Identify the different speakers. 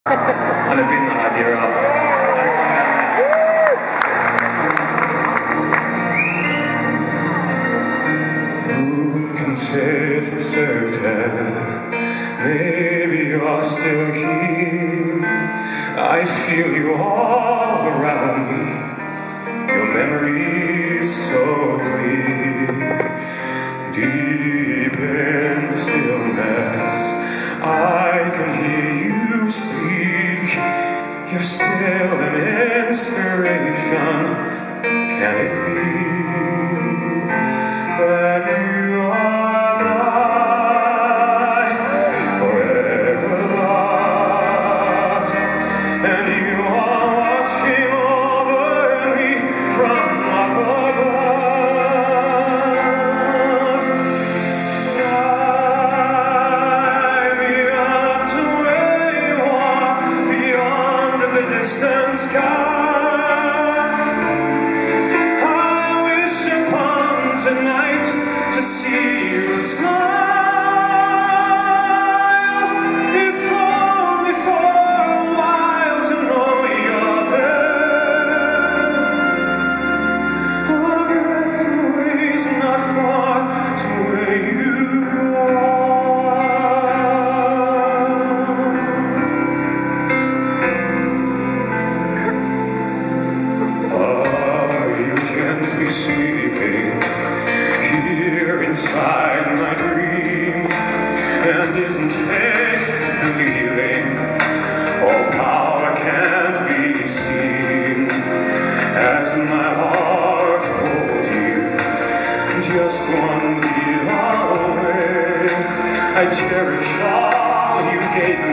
Speaker 1: Han är pinnarna här, Giraffe. Who can say for certain? Maybe you're still here. I feel you all around me. Your memory is so clear. Deep in the stillness, I can hear you speak. You're still an inspiration. Can it be that you are mine, forever loved, and you are watching over me from up above? Fly me up to where you are, beyond the distant sky. Tonight to see you smile, if only for a while to know you're there. A breath away is not far to where you are you gently sleeping here inside my dream? And isn't faith believing? All power can't be seen. As my heart holds you, just one beat away, I cherish all you gave me.